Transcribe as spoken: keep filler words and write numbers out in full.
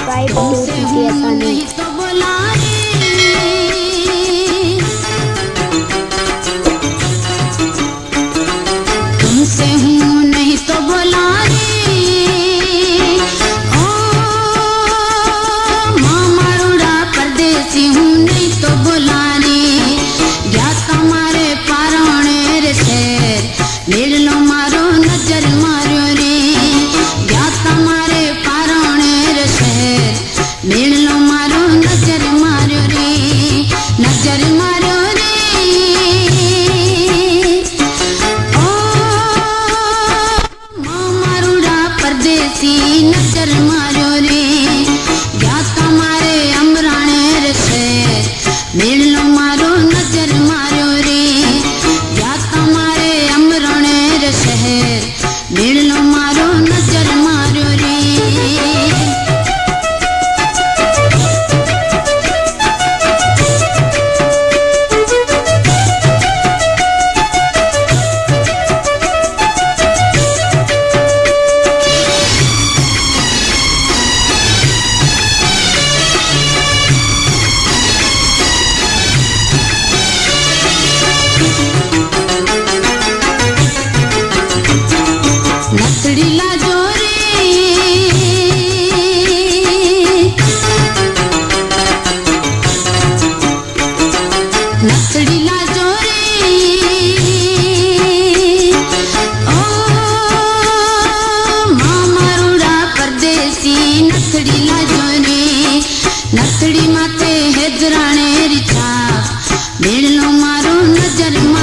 Subscribe to T आसानी। तुमसे हूँ नहीं तो बोला रे, ओ माँ मारूड़ा परदेसी हूँ नहीं तो बोला रे। क्या तुम्हारे पारोने रे शेर मिल लो मारो नजर मारो रे। क्या तुम्हारे पारोने रे शेर मिल लो मारो नजर मारो रे, नजर मारो रे। परदेसी नजर मारो रे, या तुम्हारे अमराने रे शेर मिल लो मारो नजर मारो रे। या तुम्हारे अमराने रे शहर मिल लो मारो नजर मारो रे। नथड़ी लाजो रे, नथड़ी लाजो रे, ओ माँ मारूड़ा परदेसी नथड़ी लाजो रे। नथड़ी माते हेजराने री छाप मिल लो मारो नजर।